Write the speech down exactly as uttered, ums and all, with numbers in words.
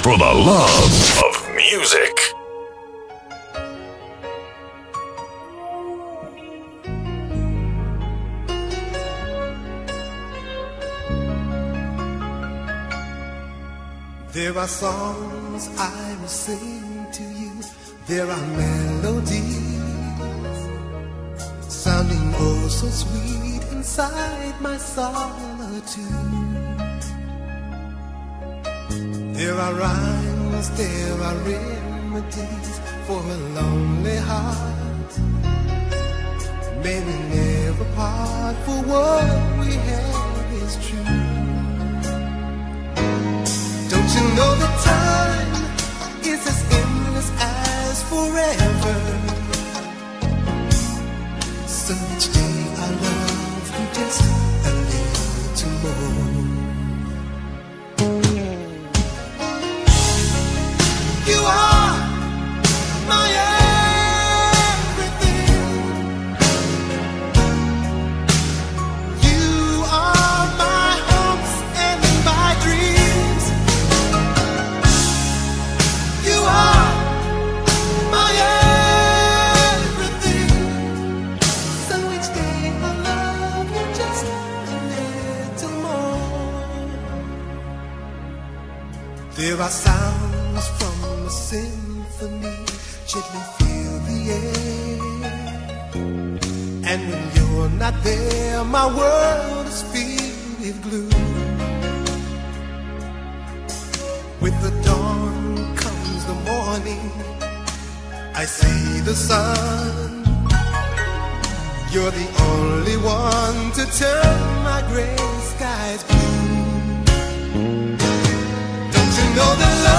for the love of music. There are songs I will sing to you. There are melodies sounding oh so sweet inside my solitude. There are rhymes, there are remedies for a lonely heart. May we never part, for what we have is true. Don't you know that time is as endless as forever? So each day I love you just a little more. You are my everything. You are my hopes and my dreams. You are my everything. So each day I love you just a little more. There are sounds from a symphony, gently fill the air. And when you're not there, my world is filled with gloom. With the dawn comes the morning, I see the sun. You're the only one to turn my gray skies blue. Don't you know that love